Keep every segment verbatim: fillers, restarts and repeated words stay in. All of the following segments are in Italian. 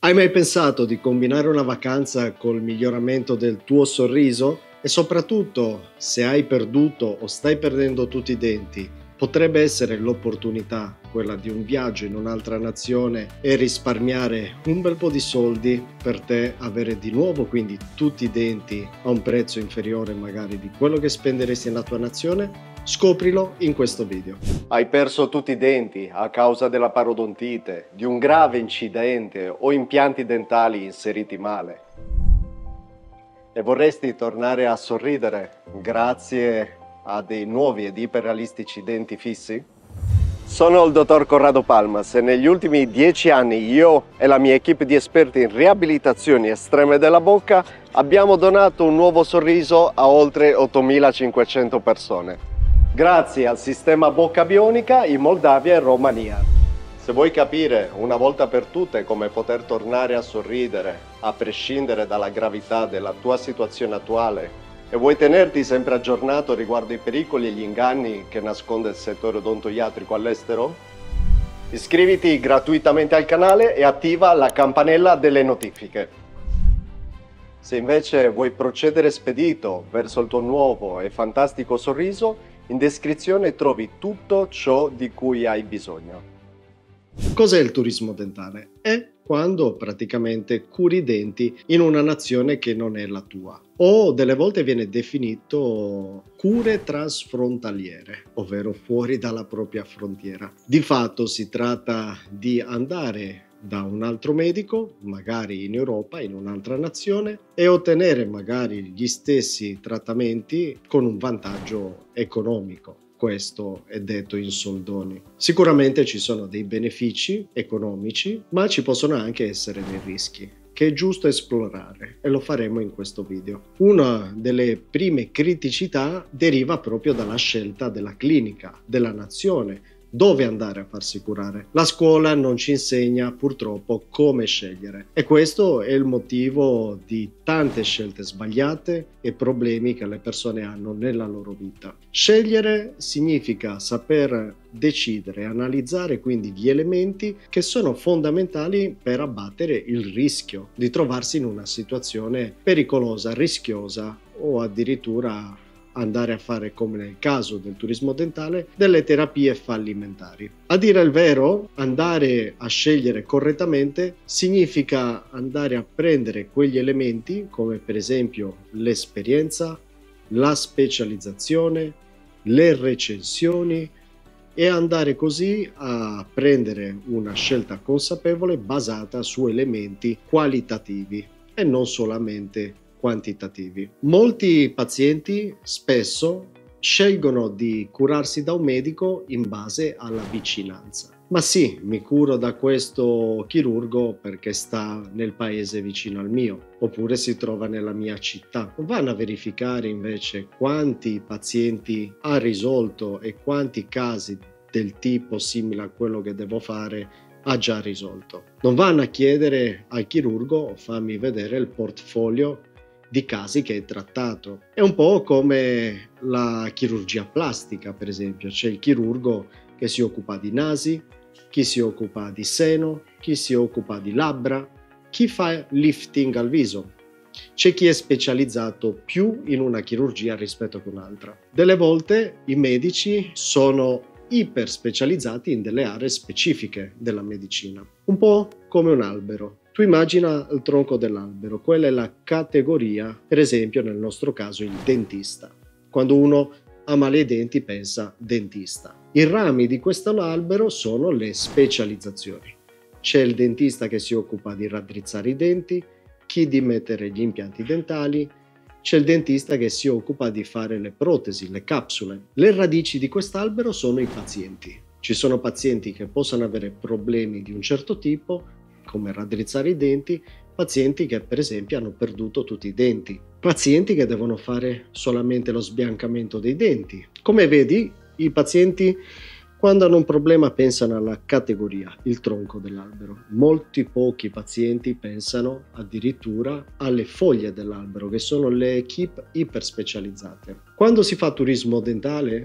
Hai mai pensato di combinare una vacanza col miglioramento del tuo sorriso? E soprattutto, se hai perduto o stai perdendo tutti i denti, potrebbe essere l'opportunità, quella di un viaggio in un'altra nazione e risparmiare un bel po' di soldi per te, avere di nuovo quindi tutti i denti a un prezzo inferiore magari di quello che spenderesti nella tua nazione? Scoprilo in questo video. Hai perso tutti i denti a causa della parodontite, di un grave incidente o impianti dentali inseriti male e vorresti tornare a sorridere grazie a dei nuovi ed iperrealistici denti fissi? Sono il dottor Corrado Palmas e negli ultimi dieci anni io e la mia equipe di esperti in riabilitazioni estreme della bocca abbiamo donato un nuovo sorriso a oltre ottomilacinquecento persone. Grazie al sistema Bocca Bionica in Moldavia e Romania. Se vuoi capire una volta per tutte come poter tornare a sorridere, a prescindere dalla gravità della tua situazione attuale, e vuoi tenerti sempre aggiornato riguardo i pericoli e gli inganni che nasconde il settore odontoiatrico all'estero? Iscriviti gratuitamente al canale e attiva la campanella delle notifiche. Se invece vuoi procedere spedito verso il tuo nuovo e fantastico sorriso, in descrizione trovi tutto ciò di cui hai bisogno. Cos'è il turismo dentale? È quando praticamente curi i denti in una nazione che non è la tua, o delle volte viene definito cure transfrontaliere, ovvero fuori dalla propria frontiera. Di fatto si tratta di andare da un altro medico, magari in Europa, in un'altra nazione, e ottenere magari gli stessi trattamenti con un vantaggio economico. Questo è detto in soldoni. Sicuramente ci sono dei benefici economici, ma ci possono anche essere dei rischi che è giusto esplorare e lo faremo in questo video. Una delle prime criticità deriva proprio dalla scelta della clinica, della nazione, dove andare a farsi curare. La scuola non ci insegna purtroppo come scegliere e questo è il motivo di tante scelte sbagliate e problemi che le persone hanno nella loro vita. Scegliere significa saper decidere, analizzare quindi gli elementi che sono fondamentali per abbattere il rischio di trovarsi in una situazione pericolosa, rischiosa o addirittura andare a fare, come nel caso del turismo dentale, delle terapie fallimentari. A dire il vero, andare a scegliere correttamente significa andare a prendere quegli elementi come per esempio l'esperienza, la specializzazione, le recensioni e andare così a prendere una scelta consapevole basata su elementi qualitativi e non solamente quantitativi. Molti pazienti spesso scelgono di curarsi da un medico in base alla vicinanza. Ma sì, mi curo da questo chirurgo perché sta nel paese vicino al mio, oppure si trova nella mia città. Vanno a verificare invece quanti pazienti ha risolto e quanti casi del tipo simile a quello che devo fare ha già risolto. Non vanno a chiedere al chirurgo fammi vedere il portfolio di casi che hai trattato. È un po' come la chirurgia plastica, per esempio. C'è il chirurgo che si occupa di nasi, chi si occupa di seno, chi si occupa di labbra, chi fa lifting al viso. C'è chi è specializzato più in una chirurgia rispetto che un'altra. Delle volte i medici sono iper specializzati in delle aree specifiche della medicina, un po' come un albero. Tu immagina il tronco dell'albero, quella è la categoria, per esempio nel nostro caso il dentista. Quando uno ha male ai denti pensa dentista. I rami di questo albero sono le specializzazioni. C'è il dentista che si occupa di raddrizzare i denti, chi di mettere gli impianti dentali, c'è il dentista che si occupa di fare le protesi, le capsule. Le radici di quest'albero sono i pazienti. Ci sono pazienti che possono avere problemi di un certo tipo, come raddrizzare i denti, pazienti che per esempio hanno perduto tutti i denti, pazienti che devono fare solamente lo sbiancamento dei denti. Come vedi, i pazienti quando hanno un problema pensano alla categoria, il tronco dell'albero. Molti pochi pazienti pensano addirittura alle foglie dell'albero, che sono le equip iper specializzate. Quando si fa turismo dentale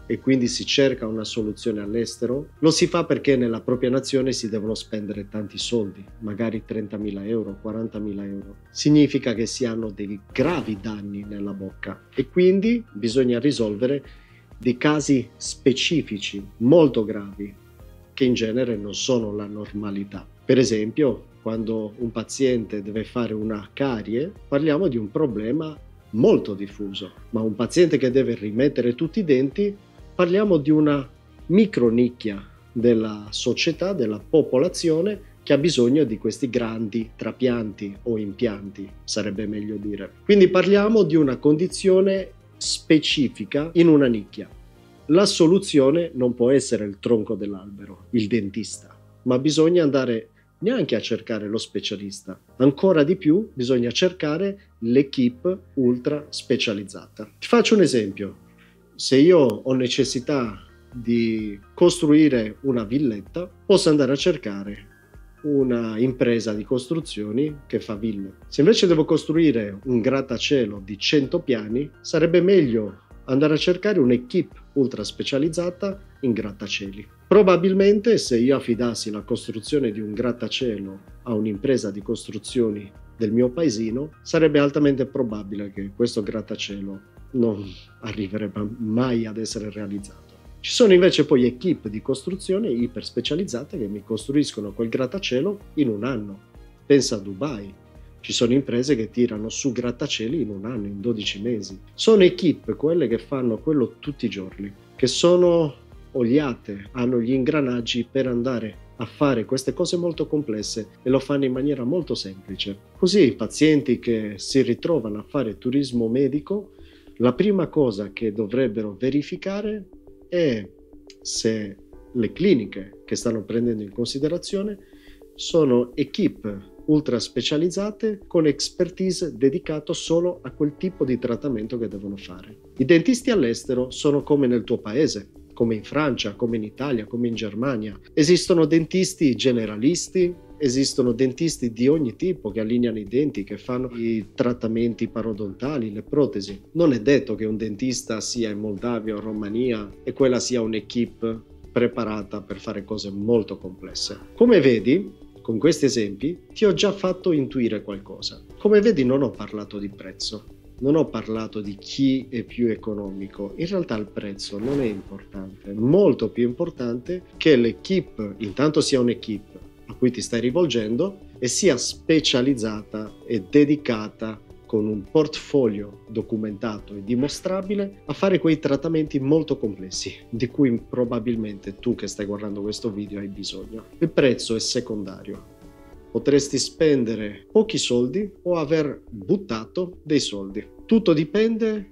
e quindi si cerca una soluzione all'estero, lo si fa perché nella propria nazione si devono spendere tanti soldi, magari trentamila euro, quarantamila euro. Significa che si hanno dei gravi danni nella bocca e quindi bisogna risolvere dei casi specifici, molto gravi, che in genere non sono la normalità. Per esempio, quando un paziente deve fare una carie, parliamo di un problema molto diffuso, ma un paziente che deve rimettere tutti i denti, parliamo di una micronicchia della società, della popolazione che ha bisogno di questi grandi trapianti o impianti, sarebbe meglio dire. Quindi parliamo di una condizione specifica in una nicchia. La soluzione non può essere il tronco dell'albero, il dentista, ma bisogna andare neanche a cercare lo specialista, ancora di più bisogna cercare l'equipe ultra specializzata. Ti faccio un esempio: se io ho necessità di costruire una villetta, posso andare a cercare una impresa di costruzioni che fa ville. Se invece devo costruire un grattacielo di cento piani, sarebbe meglio andare a cercare un'equipe ultra specializzata in grattacieli. Probabilmente se io affidassi la costruzione di un grattacielo a un'impresa di costruzioni del mio paesino, sarebbe altamente probabile che questo grattacielo non arriverebbe mai ad essere realizzato. Ci sono invece poi equipe di costruzione iper specializzate che mi costruiscono quel grattacielo in un anno. Pensa a Dubai. Ci sono imprese che tirano su grattacieli in un anno, in dodici mesi. Sono equipe quelle che fanno quello tutti i giorni, che sono oliate, hanno gli ingranaggi per andare a fare queste cose molto complesse e lo fanno in maniera molto semplice. Così i pazienti che si ritrovano a fare turismo medico, la prima cosa che dovrebbero verificare è se le cliniche che stanno prendendo in considerazione sono equipe ultra specializzate con expertise dedicato solo a quel tipo di trattamento che devono fare. I dentisti all'estero sono come nel tuo paese, come in Francia, come in Italia, come in Germania. Esistono dentisti generalisti, esistono dentisti di ogni tipo che allineano i denti, che fanno i trattamenti parodontali, le protesi. Non è detto che un dentista sia in Moldavia o Romania e quella sia un'equipe preparata per fare cose molto complesse. Come vedi, con questi esempi ti ho già fatto intuire qualcosa. Come vedi, non ho parlato di prezzo, non ho parlato di chi è più economico. In realtà il prezzo non è importante, è molto più importante che l'equipe intanto sia un'equipe a cui ti stai rivolgendo e sia specializzata e dedicata con un portfolio documentato e dimostrabile a fare quei trattamenti molto complessi di cui probabilmente tu che stai guardando questo video hai bisogno. Il prezzo è secondario. Potresti spendere pochi soldi o aver buttato dei soldi. Tutto dipende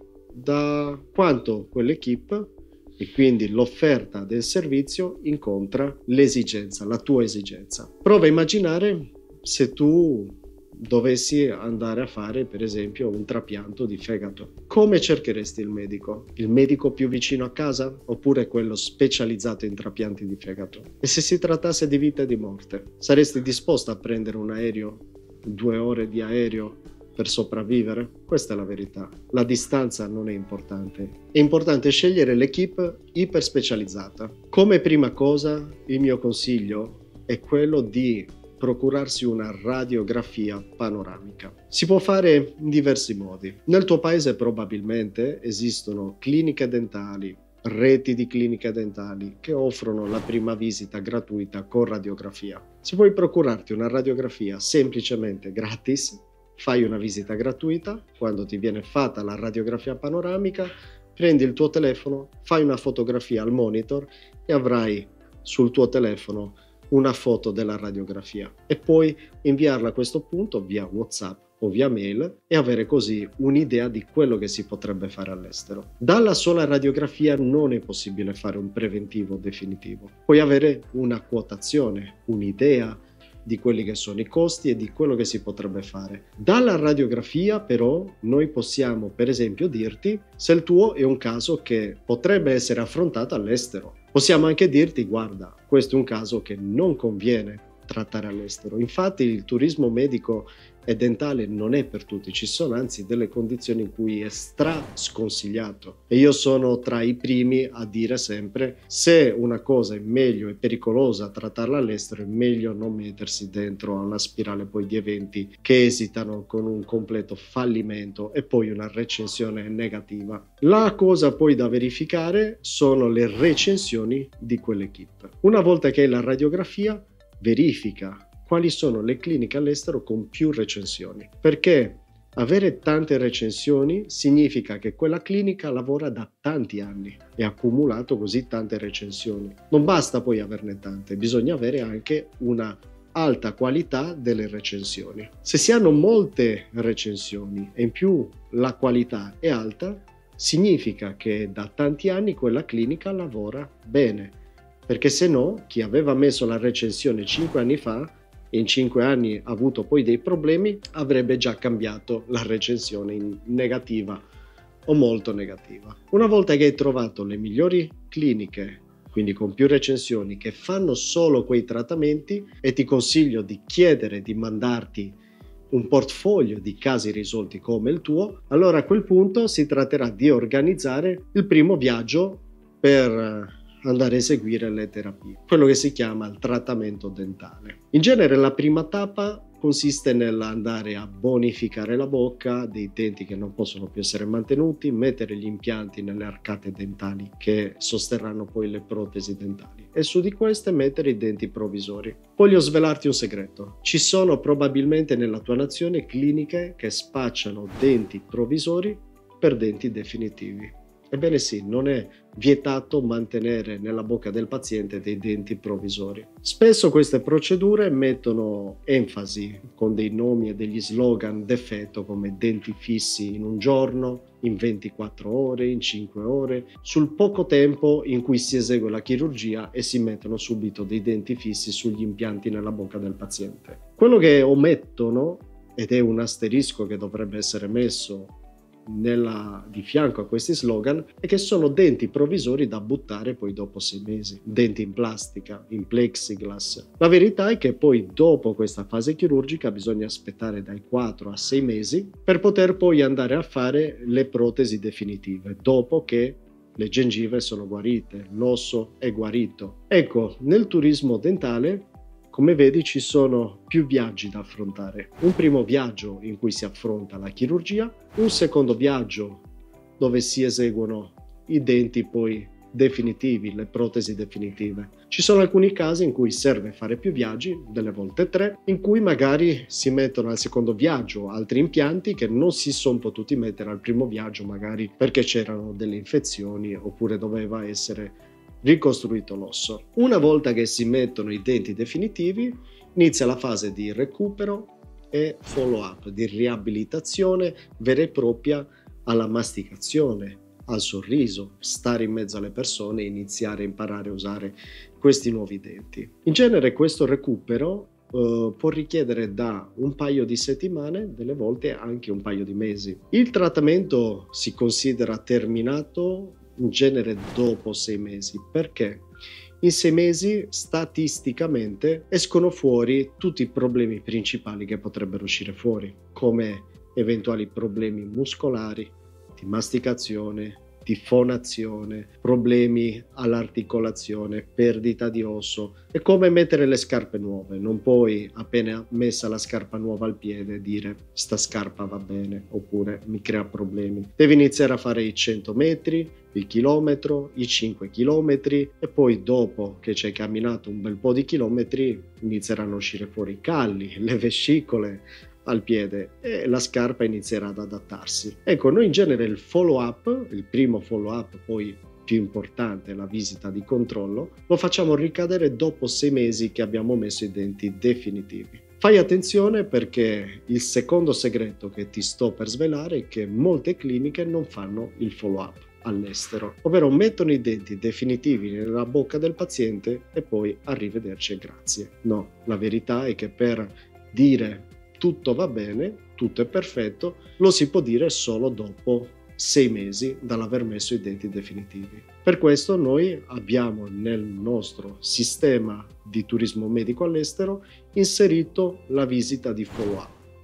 da quanto quell'equipe e quindi l'offerta del servizio incontra l'esigenza, la tua esigenza. Prova a immaginare se tu dovessi andare a fare per esempio un trapianto di fegato. Come cercheresti il medico? Il medico più vicino a casa oppure quello specializzato in trapianti di fegato? E se si trattasse di vita e di morte, saresti disposto a prendere un aereo, due ore di aereo per sopravvivere? Questa è la verità. La distanza non è importante. È importante scegliere l'equipe iper specializzata. Come prima cosa, il mio consiglio è quello di procurarsi una radiografia panoramica. Si può fare in diversi modi. Nel tuo paese probabilmente esistono cliniche dentali, reti di cliniche dentali che offrono la prima visita gratuita con radiografia. Se vuoi procurarti una radiografia semplicemente gratis, fai una visita gratuita. Quando ti viene fatta la radiografia panoramica, prendi il tuo telefono, fai una fotografia al monitor e avrai sul tuo telefono una foto della radiografia e puoi inviarla a questo punto via WhatsApp o via mail e avere così un'idea di quello che si potrebbe fare all'estero. Dalla sola radiografia non è possibile fare un preventivo definitivo. Puoi avere una quotazione, un'idea di quelli che sono i costi e di quello che si potrebbe fare. Dalla radiografia però noi possiamo per esempio dirti se il tuo è un caso che potrebbe essere affrontato all'estero. Possiamo anche dirti guarda, questo è un caso che non conviene trattare all'estero. Infatti il turismo medico e dentale non è per tutti, ci sono anzi delle condizioni in cui è stra sconsigliato, e io sono tra i primi a dire sempre: se una cosa è meglio e pericolosa trattarla all'estero, è meglio non mettersi dentro a una spirale poi di eventi che esitano con un completo fallimento e poi una recensione negativa. La cosa poi da verificare sono le recensioni di quell'equipe. Una volta che hai la radiografia, verifica quali sono le cliniche all'estero con più recensioni, perché avere tante recensioni significa che quella clinica lavora da tanti anni e ha accumulato così tante recensioni. Non basta poi averne tante, bisogna avere anche una alta qualità delle recensioni. Se si hanno molte recensioni e in più la qualità è alta, significa che da tanti anni quella clinica lavora bene, perché se no chi aveva messo la recensione cinque anni fa e in cinque anni ha avuto poi dei problemi, avrebbe già cambiato la recensione in negativa o molto negativa. Una volta che hai trovato le migliori cliniche, quindi con più recensioni, che fanno solo quei trattamenti, e ti consiglio di chiedere di mandarti un portfolio di casi risolti come il tuo, allora a quel punto si tratterà di organizzare il primo viaggio per andare a eseguire le terapie, quello che si chiama il trattamento dentale. In genere la prima tappa consiste nell'andare a bonificare la bocca dei denti che non possono più essere mantenuti, mettere gli impianti nelle arcate dentali che sosterranno poi le protesi dentali e su di queste mettere i denti provvisori. Voglio svelarti un segreto: ci sono probabilmente nella tua nazione cliniche che spacciano denti provvisori per denti definitivi. Ebbene sì, non è vietato mantenere nella bocca del paziente dei denti provvisori. Spesso queste procedure mettono enfasi con dei nomi e degli slogan d'effetto come denti fissi in un giorno, in ventiquattro ore, in cinque ore, sul poco tempo in cui si esegue la chirurgia e si mettono subito dei denti fissi sugli impianti nella bocca del paziente. Quello che omettono, ed è un asterisco che dovrebbe essere messo Nella, di fianco a questi slogan, è che sono denti provvisori da buttare poi dopo sei mesi, denti in plastica, in plexiglass. La verità è che poi dopo questa fase chirurgica bisogna aspettare dai quattro a sei mesi per poter poi andare a fare le protesi definitive, dopo che le gengive sono guarite, l'osso è guarito. Ecco, nel turismo dentale, come vedi, ci sono più viaggi da affrontare. Un primo viaggio in cui si affronta la chirurgia, un secondo viaggio dove si eseguono i denti poi definitivi, le protesi definitive. Ci sono alcuni casi in cui serve fare più viaggi, delle volte tre, in cui magari si mettono al secondo viaggio altri impianti che non si sono potuti mettere al primo viaggio, magari perché c'erano delle infezioni oppure doveva essere ricostruito l'osso. Una volta che si mettono i denti definitivi, inizia la fase di recupero e follow up, di riabilitazione vera e propria alla masticazione, al sorriso, stare in mezzo alle persone e iniziare a imparare a usare questi nuovi denti. In genere questo recupero Uh, può richiedere da un paio di settimane, delle volte anche un paio di mesi. Il trattamento si considera terminato in genere dopo sei mesi, perché in sei mesi statisticamente escono fuori tutti i problemi principali che potrebbero uscire fuori, come eventuali problemi muscolari, di masticazione, di fonazione, problemi all'articolazione, perdita di osso. È come mettere le scarpe nuove, non puoi appena messa la scarpa nuova al piede dire sta scarpa va bene oppure mi crea problemi. Devi iniziare a fare i cento metri, il chilometro, i cinque chilometri e poi dopo che ci hai camminato un bel po' di chilometri inizieranno a uscire fuori i calli, le vescicole al piede e la scarpa inizierà ad adattarsi. Ecco, noi in genere il follow up, il primo follow up poi più importante, la visita di controllo, lo facciamo ricadere dopo sei mesi che abbiamo messo i denti definitivi. Fai attenzione perché il secondo segreto che ti sto per svelare è che molte cliniche non fanno il follow up all'estero, ovvero mettono i denti definitivi nella bocca del paziente e poi arrivederci e grazie. No, la verità è che per dire tutto va bene, tutto è perfetto, lo si può dire solo dopo sei mesi dall'aver messo i denti definitivi. Per questo noi abbiamo nel nostro sistema di turismo medico all'estero inserito la visita di follow-up.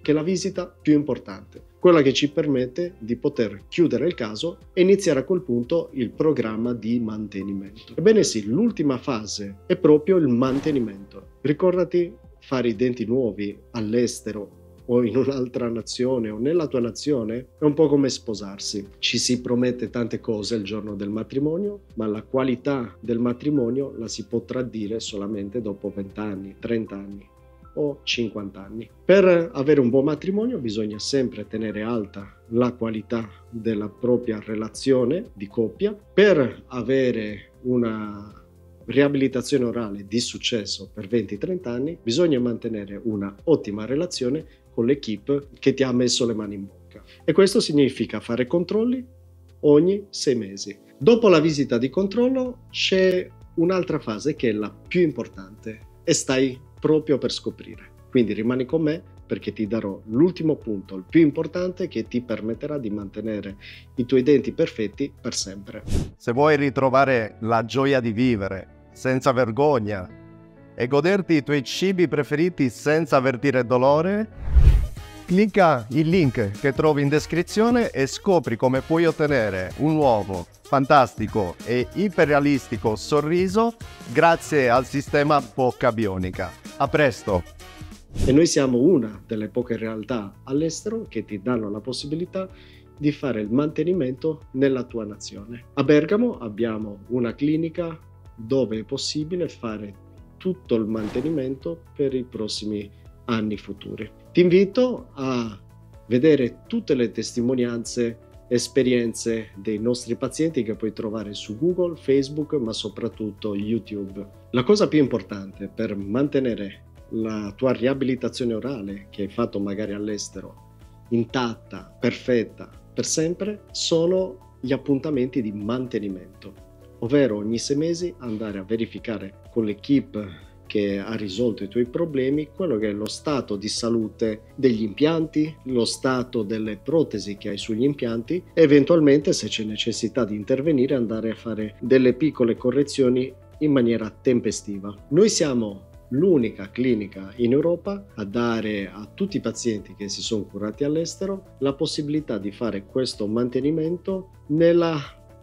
che è la visita più importante, quella che ci permette di poter chiudere il caso e iniziare a quel punto il programma di mantenimento. Ebbene sì, l'ultima fase è proprio il mantenimento. Ricordati, fare i denti nuovi all'estero o in un'altra nazione o nella tua nazione è un po' come sposarsi. Ci si promette tante cose il giorno del matrimonio, ma la qualità del matrimonio la si potrà dire solamente dopo venti anni, trenta anni o cinquanta anni. Per avere un buon matrimonio bisogna sempre tenere alta la qualità della propria relazione di coppia. Per avere una riabilitazione orale di successo per venti trenta anni bisogna mantenere una ottima relazione con l'equipe che ti ha messo le mani in bocca, e questo significa fare controlli ogni sei mesi. Dopo la visita di controllo c'è un'altra fase che è la più importante e stai proprio per scoprire, quindi rimani con me perché ti darò l'ultimo punto, il più importante, che ti permetterà di mantenere i tuoi denti perfetti per sempre. Se vuoi ritrovare la gioia di vivere senza vergogna e goderti i tuoi cibi preferiti senza avvertire dolore, clicca il link che trovi in descrizione e scopri come puoi ottenere un nuovo, fantastico e iperrealistico sorriso grazie al sistema bocca bionica. A presto! E noi siamo una delle poche realtà all'estero che ti danno la possibilità di fare il mantenimento nella tua nazione. A Bergamo abbiamo una clinica dove è possibile fare tutto il mantenimento per i prossimi anni futuri. Ti invito a vedere tutte le testimonianze, esperienze dei nostri pazienti che puoi trovare su Google, Facebook, ma soprattutto YouTube. La cosa più importante per mantenere la tua riabilitazione orale che hai fatto magari all'estero intatta, perfetta, per sempre, sono gli appuntamenti di mantenimento, ovvero ogni sei mesi andare a verificare con l'equipe che ha risolto i tuoi problemi quello che è lo stato di salute degli impianti, lo stato delle protesi che hai sugli impianti e eventualmente, se c'è necessità di intervenire, andare a fare delle piccole correzioni in maniera tempestiva. Noi siamo l'unica clinica in Europa a dare a tutti i pazienti che si sono curati all'estero la possibilità di fare questo mantenimento nella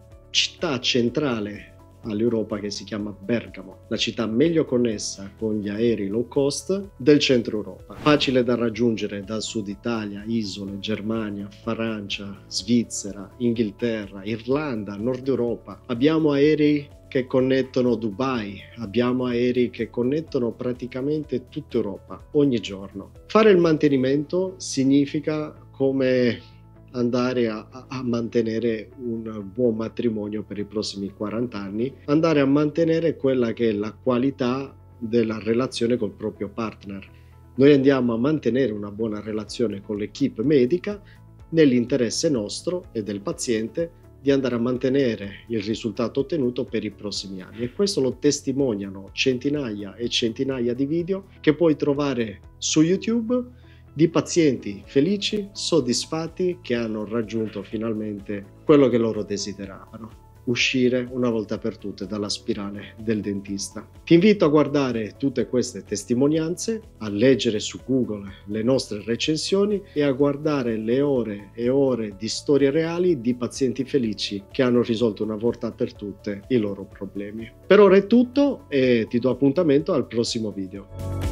città centrale all'Europa che si chiama Bergamo, la città meglio connessa con gli aerei low cost del centro Europa. Facile da raggiungere dal sud Italia, isole, Germania, Francia, Svizzera, Inghilterra, Irlanda, Nord Europa. Abbiamo aerei che connettono Dubai, abbiamo aerei che connettono praticamente tutta Europa ogni giorno. Fare il mantenimento significa come andare a, a mantenere un buon matrimonio per i prossimi quaranta anni, andare a mantenere quella che è la qualità della relazione col proprio partner. Noi andiamo a mantenere una buona relazione con l'equipe medica nell'interesse nostro e del paziente di andare a mantenere il risultato ottenuto per i prossimi anni, e questo lo testimoniano centinaia e centinaia di video che puoi trovare su YouTube di pazienti felici, soddisfatti, che hanno raggiunto finalmente quello che loro desideravano: uscire una volta per tutte dalla spirale del dentista. Ti invito a guardare tutte queste testimonianze, a leggere su Google le nostre recensioni e a guardare le ore e ore di storie reali di pazienti felici che hanno risolto una volta per tutte i loro problemi. Per ora è tutto e ti do appuntamento al prossimo video.